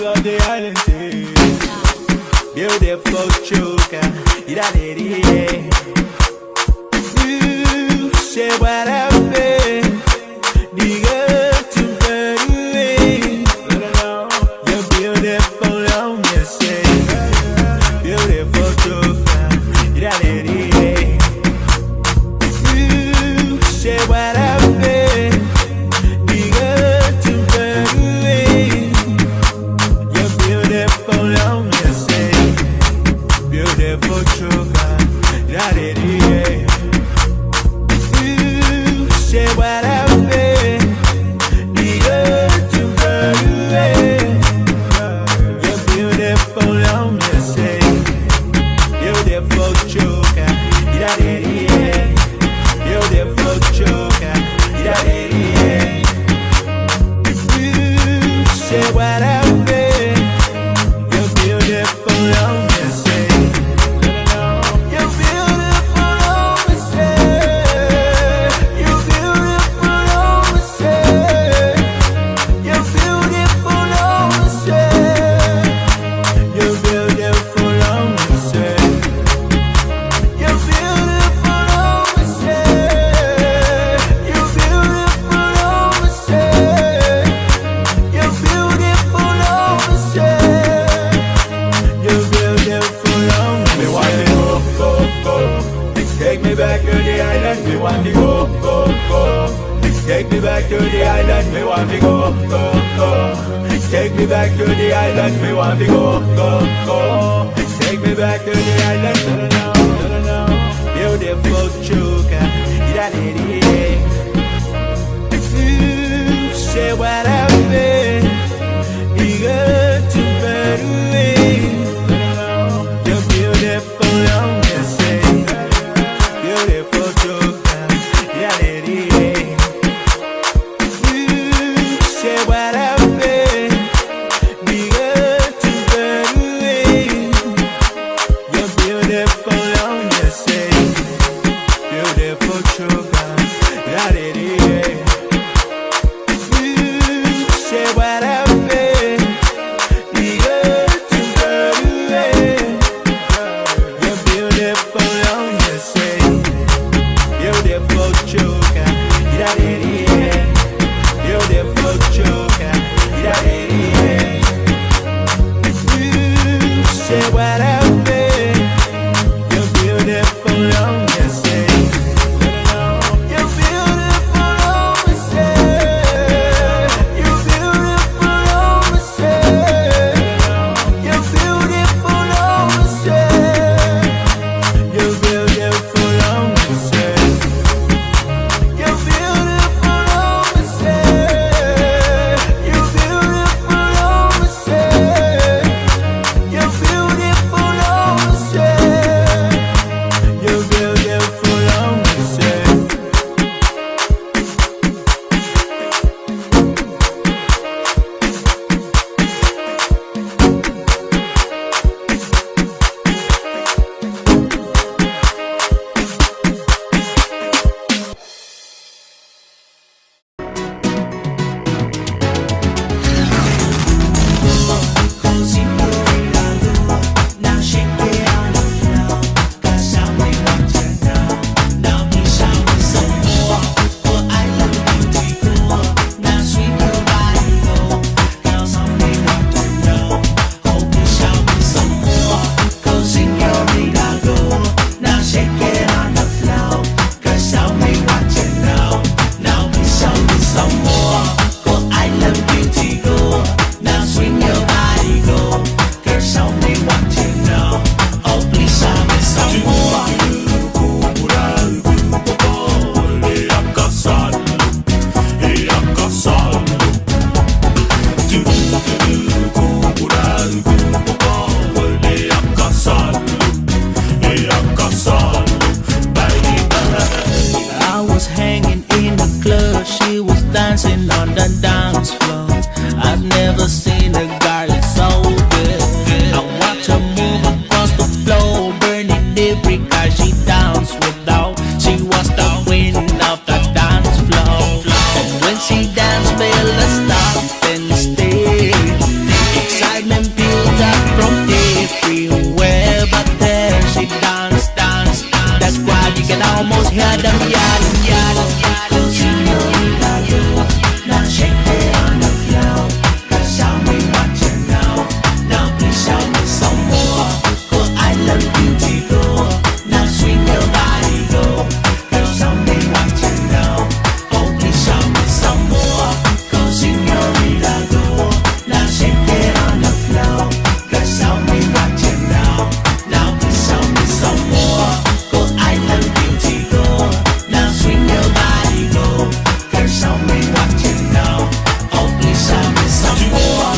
of the island sea. Beautiful choker, you say what I've been. The earth to very you're beautiful on your say. Beautiful choker, you say what I've been. The earth to very you're beautiful on your say. Beautiful choker, you say what I've been. The earth to very you're beautiful on your say. Beautiful choker, beautiful choker, you say what I've been. You're beautiful on your say. You're beautiful on my say. You're beautiful on my say. You're beautiful on my say. You're beautiful on my say. You're beautiful on my say. You're beautiful on my say. You're beautiful on my say. You're beautiful on my say. Me want to go, go, go. Take me back to the island. Me want to go, go, go. Take me back to the island. Me want to go, go, go. Take me back to the island. Me want to go, go, go. Take me back to the island. Beautiful choker, you say what I've been. The earth to very you're beautiful on your say. Beautiful choker, you say what I've been. The earth to very you're beautiful on your say. Beautiful choker, you say what I've been. The earth to very you're beautiful on your say. Beautiful choker, beautiful choker, you say what I've been. You're beautiful on your say. You're beautiful on my say. You're beautiful on my say. You're beautiful on my say. You're beautiful on my say. You're beautiful on my say. You're beautiful on my say. You're beautiful on my say. You're beautiful on my say. I was hanging in the club, she was dancing on the dance floor. I've never seen a girl so good. I watch her move across the floor, burning every guy she danced without. She was the queen of the dance floor. And when she danced, fell stop and stay. Excitement almost hear them yelling, yelling, yelling. Senorita, you now shake it on the floor. Girl, show me what you know. Now please show me some more. Go island beauty, go. Now swing your body, go. Girl, show me what you know. Oh, please show me some more. Go senorita, go. Now shake it on the floor. Girl, show me what you know. Now please show me some more. Go island beauty, go. Now swing your body, go. Girl, show me what you know. Oh, please show me some more.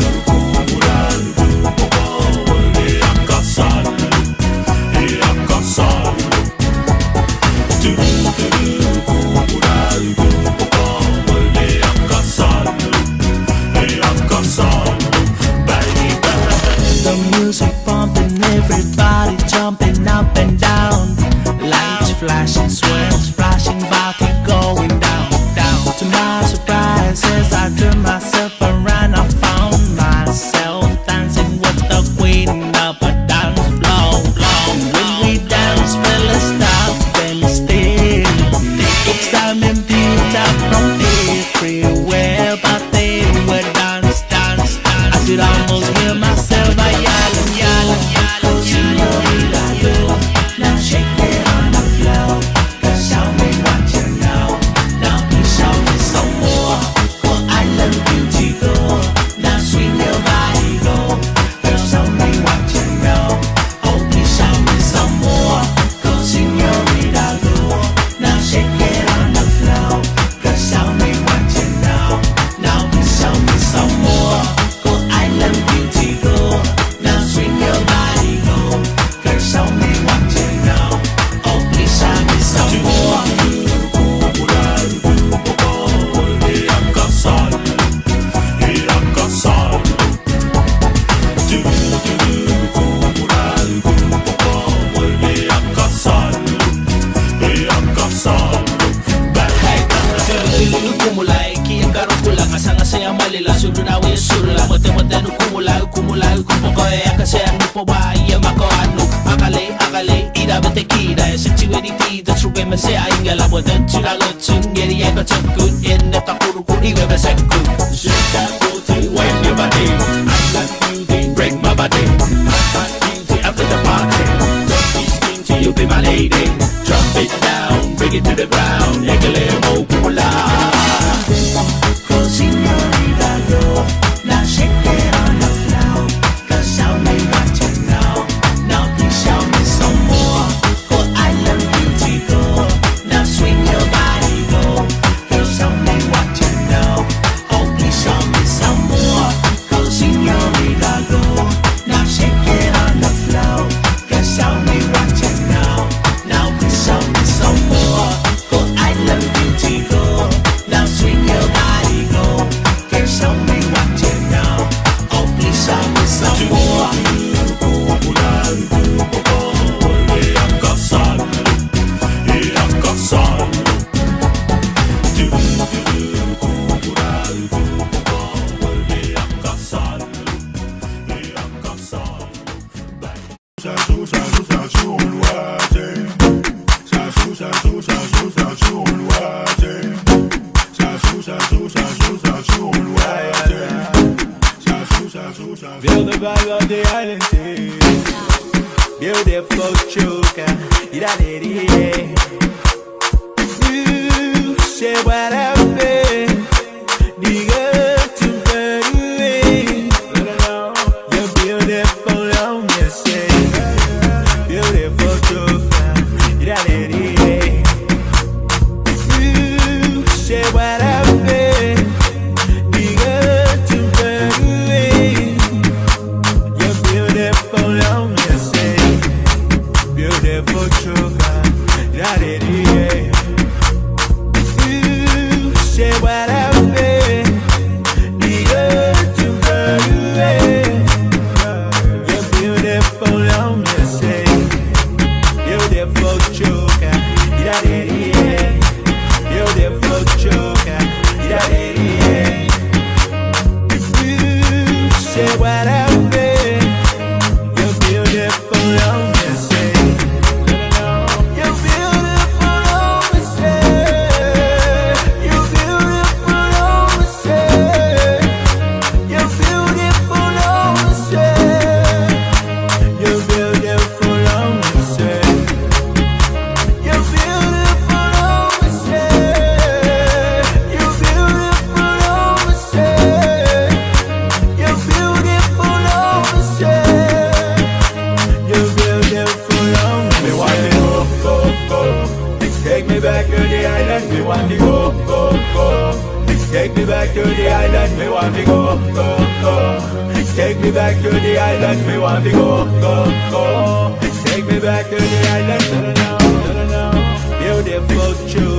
The music pumping, everybody jumping up and down. Lights flashing, sweats flashing, body going down, down. To my surprise, as I turn myself around, I found myself dancing with the queen of a dance floor. And when we dance, fellas stop and still. Looks I'm emptied out from everywhere, but they were dance, dance, dance. I could almost hear myself yelling, yelling, yelling. Senorita, you now shake it on the floor. Girl, show me what you know. Now please show me some more. Go island beauty, go. Now swing your body, go. Girl, show me what you know. Oh, please show me some more. Go senorita, go. Now shake it on the floor. Girl, show me what you know. Now please show me some more. Go island beauty, go. Now swing your body, go. Girl, show me what you know. Oh, please show me some more. Saya malila suru na we suru la mote mote no kumula kumpo e akase no po ba ye mako anu akale ida bete kida e situeri tida trube me se ainga la mote tula lo tsungeri e ko tsaku in the takuru kuri we be seku shake that booty wave your body I like beauty break my body I like beauty after the party don't be stingy you be my lady drop it down bring it to the ground ekele mo kumula. Senorita, go. Now shake it on the floor. Girl, show me what you know. Now please show me some more. Go island beauty, go. Now swing your body, go. Girl, show me what you know. Oh, please show me some more. Go senorita, go. Now shake it on the floor. Girl, show me what you know. Now please show me some more. Go island beauty, go. Now swing your body, go. Girl, show me what you know. Oh, please show me some more. Feel the vibe of the island sea. Beautiful choker, you say what I've been. Nigga, to very you're beautiful, on me say. Beautiful choker, you say what I've been. Beautiful choker, you say what I've been. You're beautiful, on me say. Beautiful choker, beautiful choker, you say what I've been. You're beautiful, on me say. You're beautiful. want to go, go, go. Take me back to the island, me want to go, go, go. Take me back to the island, me want to go, go, go. Take me back to the island, beautiful truth.